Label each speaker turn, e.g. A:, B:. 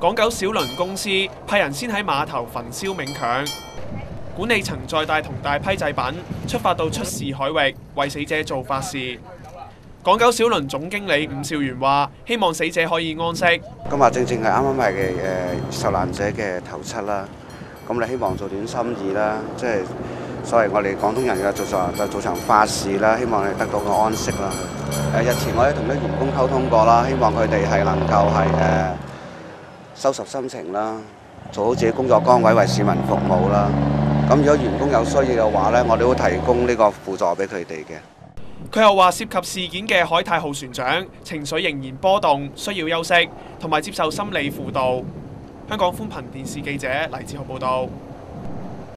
A: 港九小輪公司派人先喺碼頭焚燒冥鏹，管理層再帶同大批祭品出發到出事海域，為死者做法事。港九小輪總經理伍兆元話：希望死者可以安息。
B: 今日正係啱啱係受難者嘅頭七啦，咁你希望做點心意啦，即係所謂我哋廣東人嘅做場法事啦，希望你得到個安息啦。日前我哋同啲員工溝通過啦，希望佢哋係能夠係收拾心情啦，做好自己工作崗位，為市民服務啦。咁如果員工有需要嘅話呢，我哋會提供呢個輔助俾佢哋嘅。
A: 佢又話：涉及事件嘅海泰號船長情緒仍然波動，需要休息同埋接受心理輔導。香港寬頻電視記者黎志豪報導。